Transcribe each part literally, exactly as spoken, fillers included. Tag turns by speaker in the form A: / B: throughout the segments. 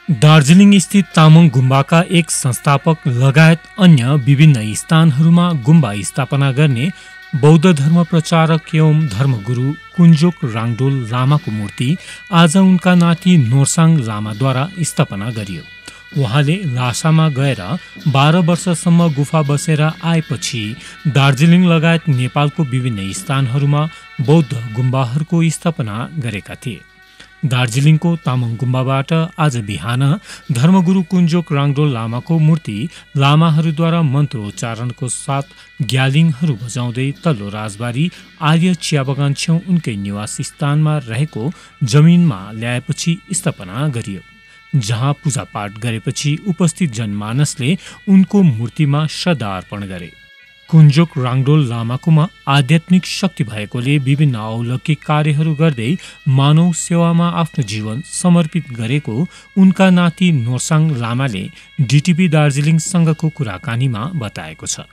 A: दार्जिलिङ स्थित तामाङ गुम्बाका एक संस्थापक लगायत अन्य विभिन्न स्थानहरूमा गुम्बा स्थापना गर्ने बौद्ध धर्म प्रचारक एवं धर्मगुरु कुञ्जोक राङडोल लामाको मूर्ति आज उनका नाति नोर्साङ लामाद्वारा स्थापना गरियो। उहाँले लासामा गएर बाह्र वर्षसम्म गुफा बसेर आएपछि दार्जिलिङ लगायत नेपालको विभिन्न स्थानहरूमा बौद्ध गुम्बाहरूको स्थापना गरेका थिए। दार्जिलिङको तामाङ गुम्बाबाट आज बिहान धर्मगुरु कुञ्जोक राङडोल लामाको मूर्ति लामाहरूद्वारा मन्त्रोच्चारणको साथ ग्यालिङहरू बजाउँदै तल्लो राजबारी आर्य चिया बगान छेउ उनकै निवास स्थानमा रहेको जमिनमा ल्याएपछि स्थापना गरियो, जहाँ पूजापाठ गरेपछि उपस्थित जनमानसले उनको मूर्तिमा श्रद्धा अर्पण गरे। कुञ्जोक राङडोल लामाकोमा आध्यात्मिक शक्ति भएकोले विभिन्न अलौकिक कार्यहरू गर्दै मानव सेवामा आफ्नो जीवन समर्पित गरेको उनका नाति नोर्साङ लामाले डिटिभी दार्जिलिङसँगको कुराकानीमा बताएको छ।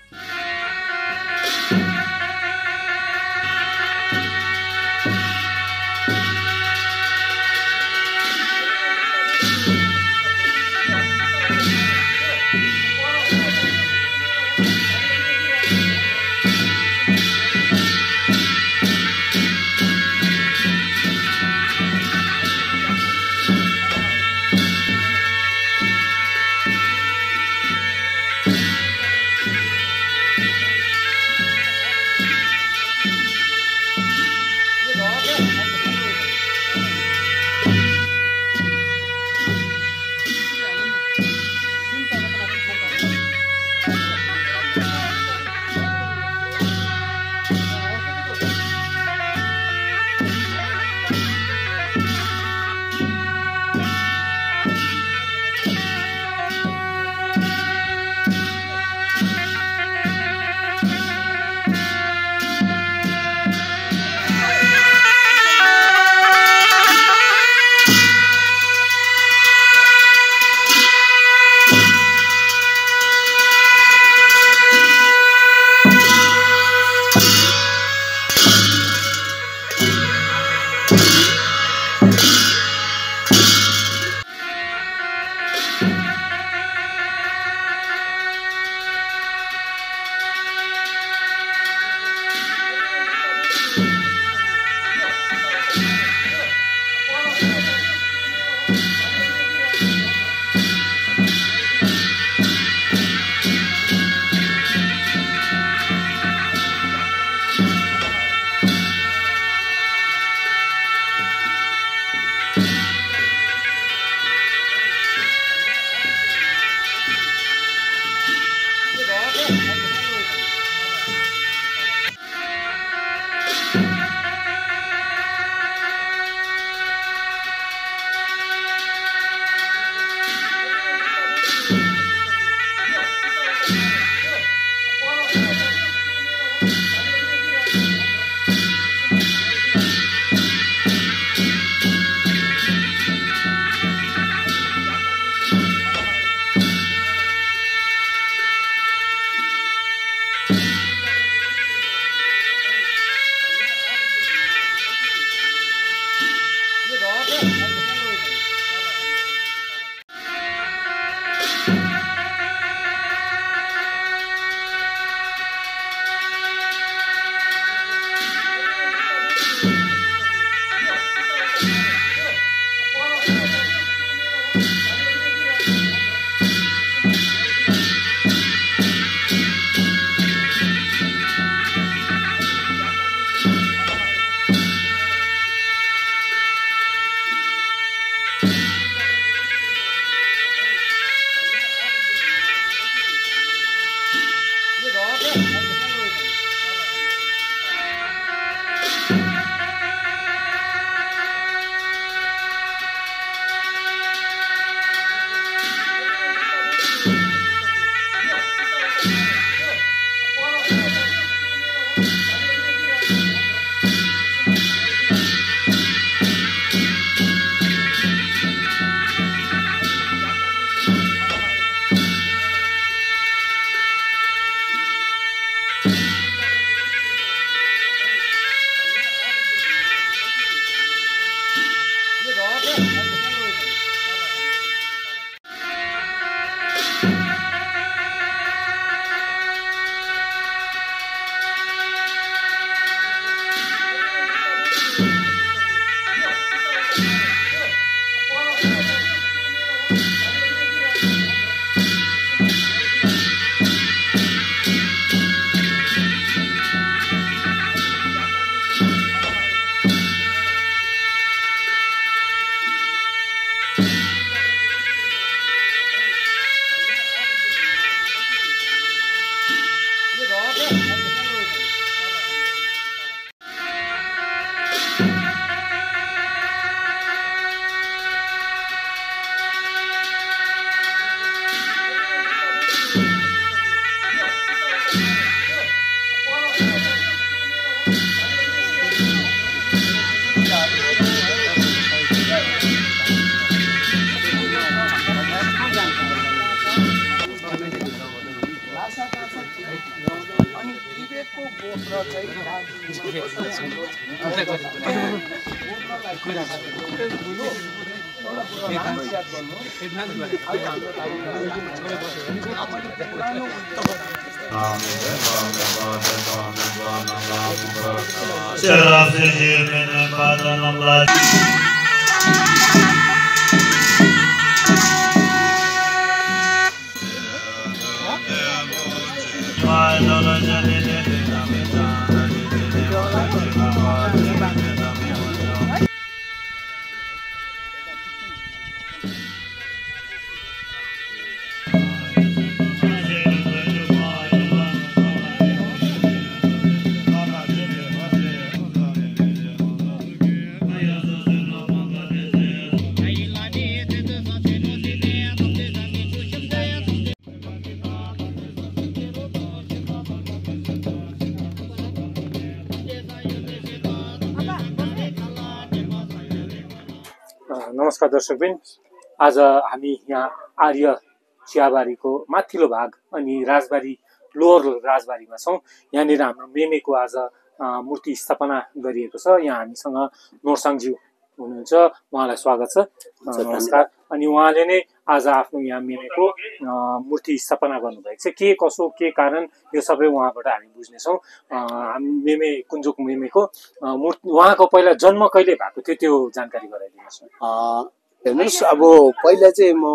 A: नमस्कार दर्शकबिन, आज हामी यहाँ आर्य चियाबारीको माथिल्लो भाग अनि राजबारी लोवर राजबारीमा छौँ। यहाँनिर हाम्रो मेमेको आज मूर्ति स्थापना गरिएको छ। यहाँ हामीसँग नोर्साङज्यू हुनुहुन्छ, उहाँलाई स्वागत छ। नमस्कार। अनि उहाँले नै आज आफ्नो यहाँ मेमेको मूर्ति स्थापना गर्नुभएको छ। के कसो के कारण यो सबै उहाँबाट हामी बुझ्नेछौँ। हामी मेमे कुञ्जोक मेमेको मूर्ति उहाँको पहिला जन्म कहिले भएको थियो त्यो जानकारी गराइदिनुहोस्।
B: हेर्नुहोस्, अब पहिला चाहिँ म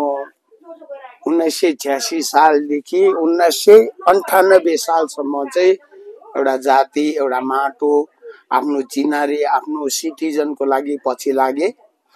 B: उन्नाइस सय छ्यासी सालदेखि उन्नाइस सय अन्ठानब्बे सालसम्म चाहिँ एउटा जाति, एउटा माटो, आफ्नो चिनारी, आफ्नो सिटिजनको लागि पछि लागे।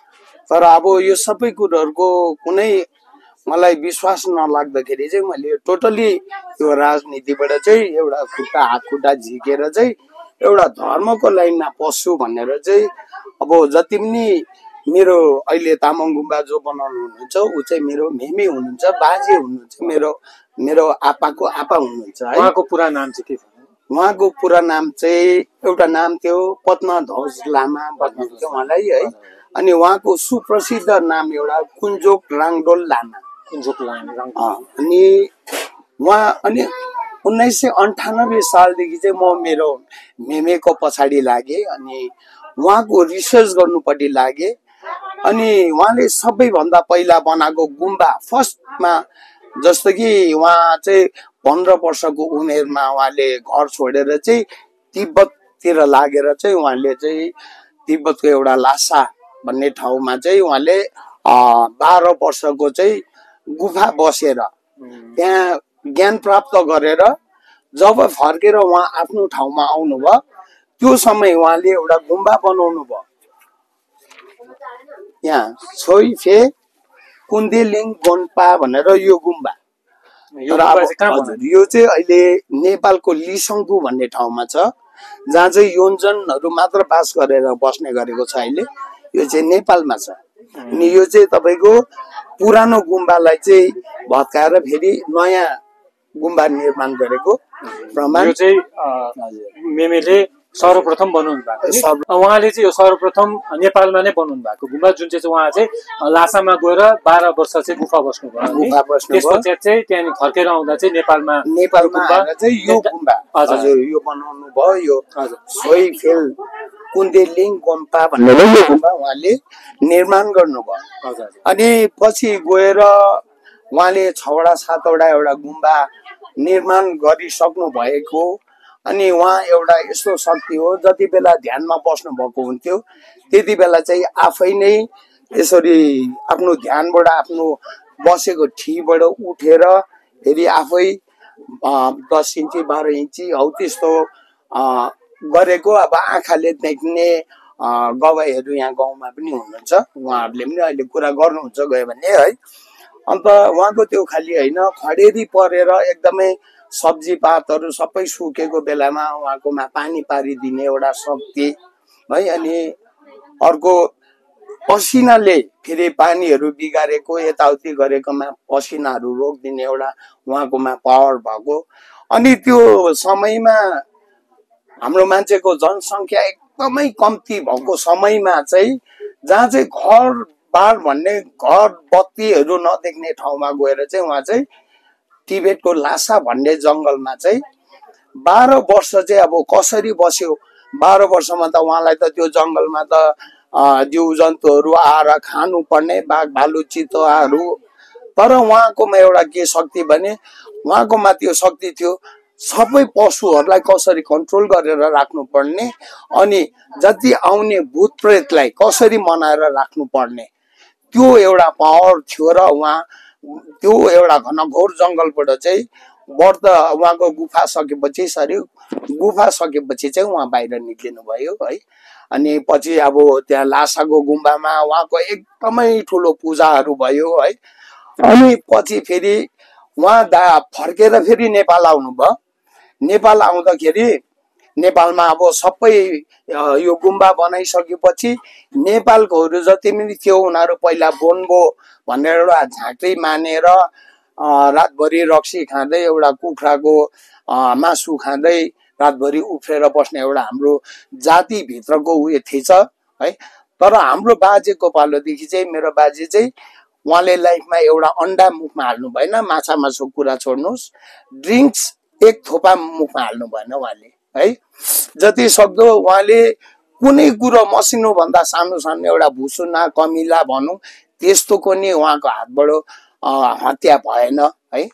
B: तर अब यो सबै कुरोहरूको कुनै मलाई विश्वास नलाग्दाखेरि चाहिँ मैले टोटली यो राजनीतिबाट चाहिँ एउटा खुट्टा हात खुट्टा झिकेर चाहिँ एउटा धर्मको लाइनमा पस्छु भनेर चाहिँ अब जति पनि मेरो अहिले तामाङ गुम्बा जो बनाउनु हुनुहुन्छ ऊ चाहिँ मेरो मेमे हुनुहुन्छ, बाजे हुनुहुन्छ, मेरो मेरो आपाको आपा हुनुहुन्छ है।
A: उहाँको पुरा नाम चाहिँ के थियो?
B: उहाँको पुरा नाम चाहिँ एउटा नाम थियो पद्मध्वज लामा भन्नुहुन्थ्यो उहाँलाई है। अनि उहाँको सुप्रसिद्ध नाम एउटा कुञ्जोक राङडोल लामा।
A: कुञ्जोक लामा।
B: अनि उहाँ अनि उन्नाइस सय अन्ठानब्बे सालदेखि चाहिँ म मेरो मेमेको पछाडि लागेँ अनि उहाँको रिसर्च गर्नुपट्टि लागेँ। अनि उहाँले सबैभन्दा पहिला बनाएको गुम्बा फर्स्टमा, जस्तो कि उहाँ चाहिँ पन्ध्र वर्षको उमेरमा उहाँले घर छोडेर चाहिँ तिब्बततिर लागेर चाहिँ उहाँले चाहिँ तिब्बतको एउटा लासा भन्ने ठाउँमा चाहिँ उहाँले बाह्र वर्षको चाहिँ गुफा बसेर त्यहाँ ज्ञान प्राप्त गरेर जब फर्केर उहाँ आफ्नो ठाउँमा आउनुभयो त्यो समय उहाँले एउटा गुम्बा बनाउनु भयो यहाँ छोइफे कुन्देलिङ गोन्पा भनेर यो गुम्बा। यो चाहिँ अहिले नेपालको लिसङ्गु भन्ने ठाउँमा छ, जहाँ चाहिँ योन्जनहरू मात्र बास गरेर बस्ने गरेको छ। अहिले यो चाहिँ नेपालमा छ। अनि यो चाहिँ तपाईँको पुरानो गुम्बालाई चाहिँ भत्काएर फेरि नयाँ गुम्बा निर्माण गरेको प्रमाण।
A: यो चाहिँ मेमेले सर्वप्रथम बनाउनु भएको। उहाँले चाहिँ यो सर्वप्रथम नेपालमा नै बनाउनु भएको गुम्बा, जुन चाहिँ उहाँ चाहिँ लासामा गएर बाह्र वर्ष चाहिँ गुफा बस्नुभयो। त्यसपछि चाहिँ त्यहाँदेखि फर्केर आउँदा चाहिँ नेपालमा
B: नेपालमा चाहिँ यो गुम्बा हजुर यो बनाउनु भयो। यो सोइफेल कुन्देलिङ गोम्पा भनेर यो गुम्बा उहाँले निर्माण गर्नुभयो। अनि पछि गएर उहाँले छवटा सातवटा एउटा गुम्बा निर्माण गरिसक्नु भएको। अनि उहाँ एउटा यस्तो शक्ति हो, जति बेला ध्यानमा बस्नु भएको हुन्थ्यो त्यति बेला चाहिँ आफै नै यसरी आफ्नो ध्यानबाट आफ्नो बसेको ठीबाट उठेर फेरि आफै दस इन्ची बाह्र इन्ची हौ त्यस्तो गरेको अब आँखाले देख्ने गवाईहरू यहाँ गाउँमा पनि हुनुहुन्छ। उहाँहरूले पनि अहिले कुरा गर्नुहुन्छ गयो भने है। अन्त उहाँको त्यो खालि होइन, खडेरी परेर एकदमै सब्जी पातहरू सबै सुकेको बेलामा उहाँकोमा पानी पारिदिने एउटा शक्ति है। अनि अर्को पसिनाले फेरि पानीहरू बिगारेको यताउति गरेकोमा पसिनाहरू रोकिदिने एउटा उहाँकोमा पावर भएको। अनि त्यो समयमा हाम्रो मान्छेको जनसङ्ख्या एकदमै कम्ती भएको समयमा चाहिँ जहाँ चाहिँ घर बार भन्ने घर बत्तीहरू नदेख्ने ठाउँमा गएर चाहिँ उहाँ चाहिँ टिबेटको लासा भन्ने जङ्गलमा चाहिँ बाह्र वर्ष चाहिँ अब कसरी बस्यो। बाह्र वर्षमा त उहाँलाई त त्यो जङ्गलमा त जीव जन्तुहरू आएर खानु पर्ने, बाघ भालु चितुवाहरू। तर उहाँकोमा एउटा के शक्ति भने उहाँकोमा त्यो शक्ति थियो सबै पशुहरूलाई कसरी कन्ट्रोल गरेर राख्नु पर्ने, अनि जति आउने भूत प्रेतलाई कसरी मनाएर राख्नु पर्ने, त्यो एउटा पावर थियो। र उहाँ त्यो एउटा घनघोर जङ्गलबाट चाहिँ व्रत उहाँको गुफा सकेपछि सरी गुफा सकेपछि चाहिँ उहाँ बाहिर निक्लिनु भयो है। अनि पछि अब त्यहाँ लासाको गुम्बामा उहाँको एकदमै ठुलो पूजाहरू भयो है। अनि पछि फेरि उहाँ दा फर्केर फेरि नेपाल आउनुभयो। नेपाल आउँदाखेरि नेपालमा अब सबै यो गुम्बा बनाइसकेपछि नेपालकोहरू जति पनि थियो उनीहरू पहिला बोन्बो भनेर एउटा झाँक्री मानेर रातभरि रक्सी खाँदै एउटा कुखुराको मासु खाँदै रातभरि उफ्रेर बस्ने एउटा हाम्रो जातिभित्रको उयो थिएछ है। तर हाम्रो बाजेको पालोदेखि चाहिँ मेरो बाजे चाहिँ उहाँले लाइफमा एउटा अन्डा मुखमा हाल्नु भएन, माछा मासुको कुरा छोड्नुहोस्, ड्रिङ्क्स एक थोपा मुखमा हाल्नु भएन उहाँले है। जति सक्दो उहाँले कुनै कुरो मसिनो भन्दा सानो सानो एउटा भुसुना कमिला भनौँ त्यस्तोको नि उहाँको हातबाट हत्या भएन है।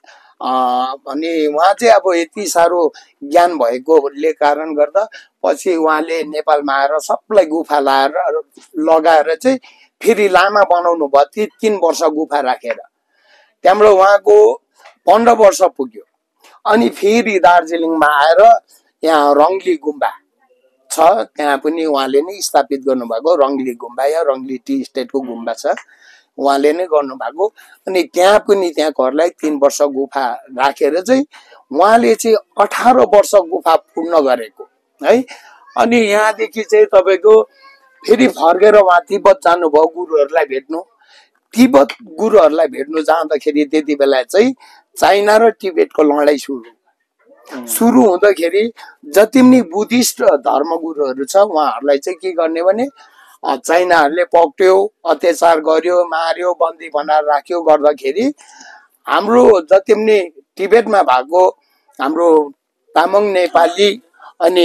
B: अनि उहाँ चाहिँ अब यति साह्रो ज्ञान भएकोले कारण गर्दा पछि उहाँले नेपालमा आएर सबलाई गुफा लाएर लगाएर चाहिँ फेरि लामा बनाउनु भयो। ती तीन वर्ष गुफा राखेर त्यहाँबाट उहाँको पन्ध्र वर्ष पुग्यो। अनि फेरि दार्जिलिङमा आएर यहाँ रङ्गली गुम्बा छ, त्यहाँ पनि उहाँले नै स्थापित गर्नुभएको रङ्गली गुम्बा या रङ्गली टी स्टेटको गुम्बा छ, उहाँले नै गर्नुभएको। अनि त्यहाँ पनि त्यहाँकोहरूलाई तिन वर्ष गुफा राखेर चाहिँ उहाँले चाहिँ अठार वर्ष गुफा पूर्ण गरेको है। अनि यहाँदेखि चाहिँ तपाईँको फेरि फर्केर उहाँ तिब्बत जानुभयो गुरुहरूलाई भेट्नु। तिब्बत गुरुहरूलाई भेट्नु जाँदाखेरि त्यति बेला चाहिँ चाइना र टिबेटको लडाइँ सुरु सुरु हुँदाखेरि जति पनि बुद्धिस्ट धर्मगुरुहरू छ उहाँहरूलाई चाहिँ के गर्ने भने चाइनाहरूले पक्रियो, अत्याचार गर्यो, मार्यो, बन्दी बनाएर राख्यो। गर्दाखेरि हाम्रो जति पनि टिबेटमा भएको हाम्रो तामाङ नेपाली अनि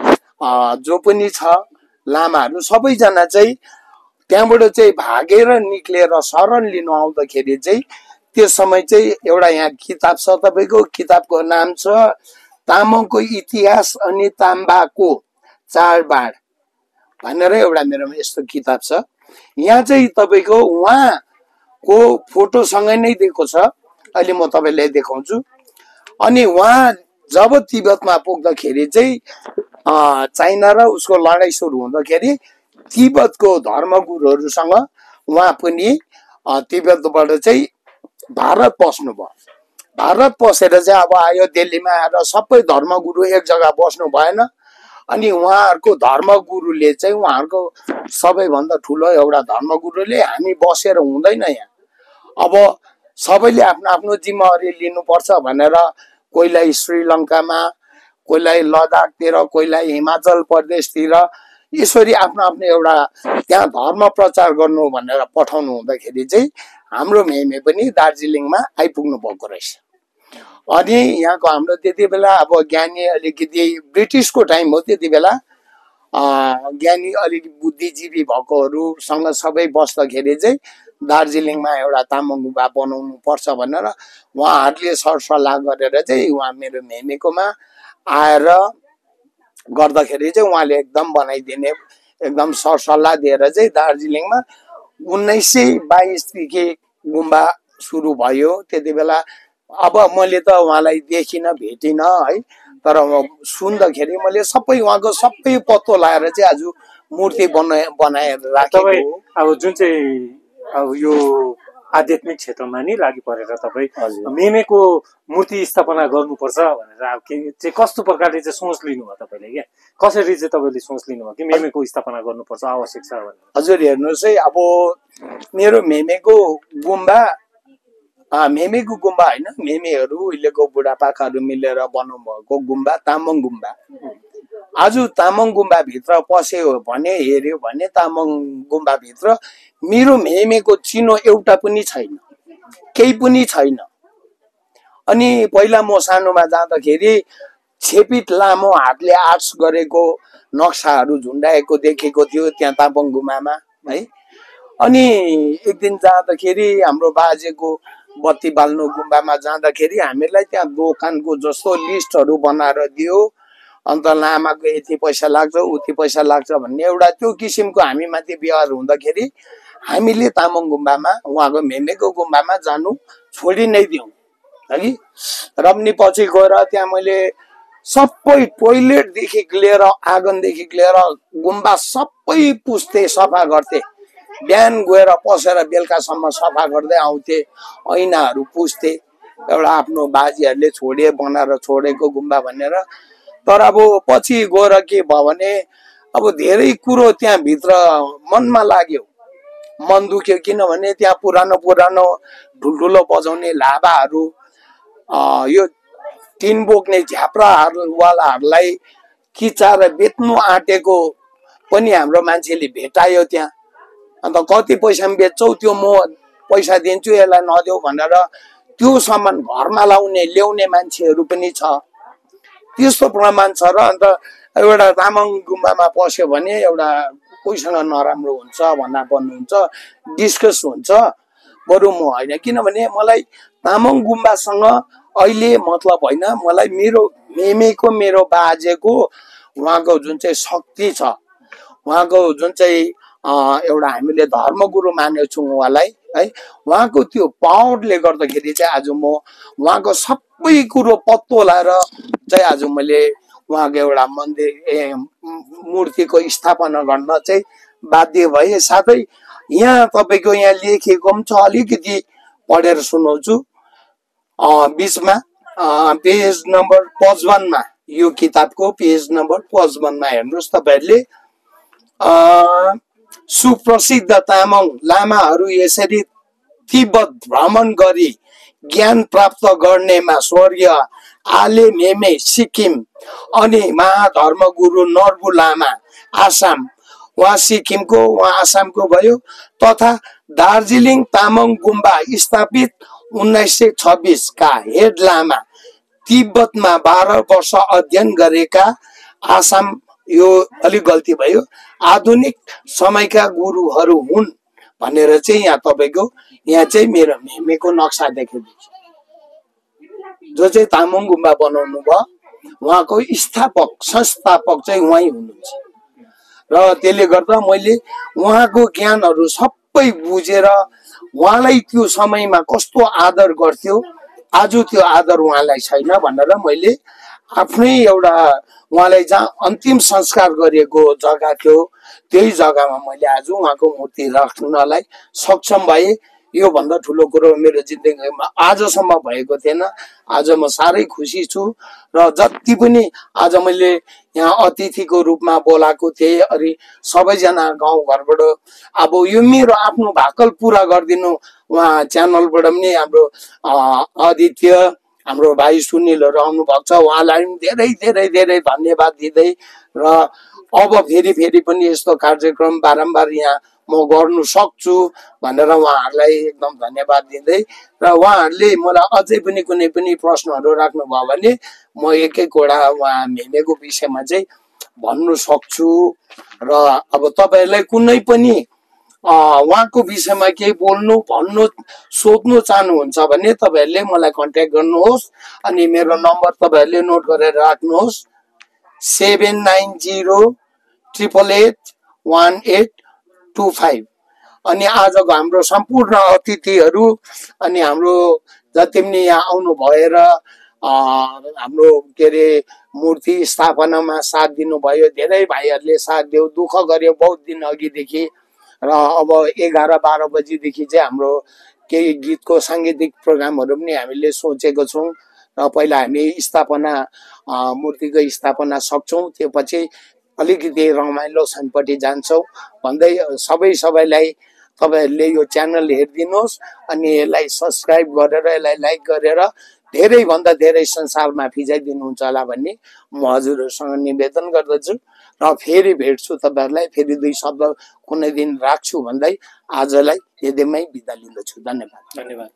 B: जो पनि छ लामाहरू सबैजना चाहिँ त्यहाँबाट चाहिँ भागेर निक्लेर शरण लिनु आउँदाखेरि चाहिँ त्यस समय चाहिँ एउटा यहाँ किताब छ, तपाईँको किताबको नाम छ तामाङको इतिहास अनि ताम्बाको चाडबाड भनेर एउटा मेरोमा यस्तो किताब छ। यहाँ चाहिँ तपाईँको उहाँको फोटोसँगै नै दिएको छ, अहिले म तपाईँलाई देखाउँछु। अनि उहाँ जब तिब्बतमा पुग्दाखेरि चाहिँ चाइना र उसको लडाइँ सुरु हुँदाखेरि तिब्बतको धर्मगुरुहरूसँग उहाँ पनि तिब्बतबाट चाहिँ भारत पस्नुभयो। भारत पसेर चाहिँ अब आयो दिल्लीमा आएर सबै धर्मगुरु एक जग्गा बस्नु भएन। अनि उहाँहरूको धर्मगुरुले चाहिँ उहाँहरूको सबैभन्दा ठुलो एउटा धर्मगुरुले हामी बसेर हुँदैन यहाँ, अब सबैले आफ्नो आफ्नो जिम्मेवारी लिनुपर्छ भनेर कोहीलाई श्रीलङ्कामा, कोहीलाई लद्दाखतिर, कोहीलाई हिमाचल प्रदेशतिर यसरी आफ्नो आफ्नो एउटा त्यहाँ धर्म प्रचार गर्नु भनेर पठाउनु हुँदाखेरि चाहिँ हाम्रो मेमे पनि दार्जिलिङमा आइपुग्नु भएको रहेछ। अनि यहाँको हाम्रो त्यति बेला अब ज्ञानी अलिकति ब्रिटिसको टाइम हो, त्यति बेला ज्ञानी अलिक बुद्धिजीवी भएकोहरूसँग सबै बस्दाखेरि चाहिँ दार्जिलिङमा एउटा तामाङ गुम्बा बनाउनु पर्छ भनेर उहाँहरूले सरसल्लाह गरेर चाहिँ उहाँ मेरो मेमेकोमा आएर गर्दाखेरि चाहिँ उहाँले एकदम बनाइदिने एकदम सरसल्लाह दिएर चाहिँ दार्जिलिङमा उन्नाइस सय बाइसदेखि गुम्बा सुरु भयो। त्यति बेला अब मैले त उहाँलाई देखिनँ भेटिनँ है, तर सुन्दाखेरि मैले सबै उहाँको सबै पत्तो लगाएर चाहिँ आज मूर्ति बनाए बनाएर राखेको।
A: अब जुन चाहिँ अब यो आध्यात्मिक क्षेत्रमा नि लागि परेर तपाईँ मेमेको मूर्ति स्थापना गर्नुपर्छ भनेर अब के चाहिँ कस्तो प्रकारले चाहिँ सोच लिनुभयो तपाईँले? क्या कसरी चाहिँ तपाईँले सोच लिनुभयो कि मेमेको स्थापना गर्नुपर्छ आवश्यक छ भनेर?
B: हजुर हेर्नुहोस् है, अब मेरो मेमेको गुम्बा मेमेको गुम्बा होइन, मेमेहरू उहिलेको बुढापाकाहरू मिलेर बनाउनु भएको गुम्बा तामाङ गुम्बा। आज तामाङ गुम्बाभित्र पस्यो भने हेऱ्यो भने तामाङ गुम्बाभित्र मेरो मेमेको चिनो एउटा पनि छैन, केही पनि छैन। अनि पहिला म सानोमा जाँदाखेरि छेपित लामो हातले आर्ट्स गरेको नक्साहरू झुन्डाएको देखेको थियो त्यहाँ तामाङ गुम्बामा है। अनि एक दिन जाँदाखेरि हाम्रो बाजेको बत्ती बाल्नु गुम्बामा जाँदाखेरि हामीलाई त्यहाँ दोकानको जस्तो लिस्टहरू बनाएर दियो। अन्त लामाको यति पैसा लाग्छ उति पैसा लाग्छ भन्ने एउटा त्यो किसिमको हामी माथि व्यवहार हुँदाखेरि हामीले तामाङ गुम्बामा उहाँको मेमेको गुम्बामा जानु छोडी नै दियौँ है। र पनि पछि गएर त्यहाँ मैले सबै टोइलेटदेखि लिएर आँगनदेखि लिएर गुम्बा सबै पुस्थे सफा गर्थे। बिहान गएर पसेर बेलुकासम्म सफा गर्दै आउँथे, ऐनाहरू पुस्थे। एउटा आफ्नो बाजेहरूले छोडे बनाएर छोडेको गुम्बा भनेर। तर अब पछि गएर के भयो भने अब धेरै कुरो त्यहाँभित्र मनमा लाग्यो, मन दुख्यो। किनभने त्यहाँ पुरानो पुरानो ठुल्ठुलो बजाउने लाभाहरू, यो टिन बोक्ने झ्याप्रावालाहरूलाई किचाएर बेच्नु आँटेको पनि हाम्रो मान्छेले भेटायो त्यहाँ। अन्त कति पैसामा बेच्छौ, त्यो म पैसा दिन्छु यसलाई नदेऊ भनेर त्यो सामान घरमा लाउने ल्याउने मान्छेहरू पनि छ, त्यस्तो प्रमाण छ। र अन्त एउटा तामाङ गुम्बामा पस्यो भने एउटा कोहीसँग नराम्रो हुन्छ भन्ना भन्नुहुन्छ, डिस्कस हुन्छ। बरु म होइन, किनभने मलाई तामाङ गुम्बासँग अहिले मतलब होइन, मलाई मेरो मेमेको मेरो बाजेको उहाँको जुन चाहिँ शक्ति छ, उहाँको जुन चाहिँ एउटा हामीले धर्मगुरु मानेछौँ उहाँलाई है, उहाँको त्यो पावरले गर्दाखेरि चाहिँ आज म उहाँको सबै कुरो पत्तो लगाएर चाहिँ आज मैले उहाँको एउटा मन्दिर ए मूर्तिको स्थापना गर्न चाहिँ बाध्य भएँ। साथै यहाँ तपाईँको यहाँ लेखेको पनि छ, अलिकति पढेर सुनाउँछु। बिचमा पेज नम्बर पचपन्नमा, यो किताबको पेज नम्बर पचपन्नमा हेर्नुहोस् तपाईँहरूले, सुप्रसिद्ध तामाङ लामाहरू यसरी तिब्बत भ्रमण गरी ज्ञान प्राप्त गर्नेमा स्वर्गीय आले मेमे सिक्किम अनि महाधर्मगुरु नर्बु लामा आसाम, उहाँ सिक्किमको उहाँ आसामको भयो, तथा दार्जिलिङ तामाङ गुम्बा स्थापित उन्नाइस सय छब्बिस का हेड लामा तिब्बतमा बाह्र वर्ष अध्ययन गरेका आसाम, यो अलिक गल्ती भयो, आधुनिक समयका गुरुहरू हुन् भनेर चाहिँ यहाँ तपाईँको यहाँ चाहिँ मेरो मेमेको नक्सा देखाइदिन्छ। जो चाहिँ तामाङ गुम्बा बनाउनु भयो उहाँको स्थापक संस्थापक चाहिँ उहाँ हुनुहुन्छ। र त्यसले गर्दा मैले उहाँको ज्ञानहरू सबै बुझेर उहाँलाई त्यो समयमा कस्तो आदर गर्थ्यो, आज त्यो आदर उहाँलाई छैन भनेर मैले आफ्नै एउटा उहाँलाई जहाँ अन्तिम संस्कार गरिएको जग्गा थियो त्यही जग्गामा मैले आज उहाँको मूर्ति राख्नलाई सक्षम भएँ। यो भन्दा ठुलो कुरो मेरो जिन्दगीमा आजसम्म भएको थिएन। आज म साह्रै खुसी छु। र जति पनि आज मैले यहाँ अतिथिको रूपमा बोलाएको थिएँ, अनि सबैजना गाउँघरबाट अब यो मेरो आफ्नो भाकल पुरा गरिदिनु उहाँ च्यानलबाट पनि हाम्रो आदित्य हाम्रो भाइ सुनिलहरू आउनु भएको छ, उहाँलाई पनि धेरै धेरै धेरै धन्यवाद दिँदै र अब फेरि फेरि पनि यस्तो कार्यक्रम बारम्बार यहाँ म गर्नु सक्छु भनेर उहाँहरूलाई एकदम धन्यवाद दिँदै र उहाँहरूले मलाई अझै पनि कुनै पनि प्रश्नहरू राख्नुभयो भने म एक एकवटा उहाँ मेमेको विषयमा चाहिँ भन्नु सक्छु। र अब तपाईँहरूलाई कुनै पनि उहाँको विषयमा केही बोल्नु भन्नु सोध्नु चाहनुहुन्छ भने तपाईँहरूले मलाई कन्ट्याक्ट गर्नुहोस्। अनि मेरो नम्बर तपाईँहरूले नोट गरेर राख्नुहोस्, seven nine zero triple eight one eight two five. अनि आजको हाम्रो सम्पूर्ण अतिथिहरू अनि हाम्रो जति पनि यहाँ आउनु भएर हाम्रो के अरे मूर्ति स्थापनामा साथ दिनुभयो, धेरै भाइहरूले साथ दियो, दुःख गर्यो बहुत दिन अघिदेखि। र अब एघार बाह्र बजीदेखि चाहिँ हाम्रो केही गीतको साङ्गीतिक प्रोग्रामहरू पनि हामीले सोचेको छौँ। र पहिला हामी स्थापना मूर्तिको स्थापना सक्छौँ, त्यो पछि अलिकति रमाइलो क्षणपट्टि जान्छौँ भन्दै सबै सबैलाई तपाईँहरूले यो च्यानल हेरिदिनुहोस् अनि यसलाई सब्सक्राइब गरेर यसलाई लाइक गरेर धेरैभन्दा धेरै संसारमा फिजाइदिनुहुन्छ होला भन्ने म हजुरहरूसँग निवेदन गर्दछु। र फेरि भेट्छु तपाईँहरूलाई, फेरि दुई शब्द कुनै दिन राख्छु भन्दै आजलाई यतिमै बिदा लिँदछु। धन्यवाद।
A: धन्यवाद।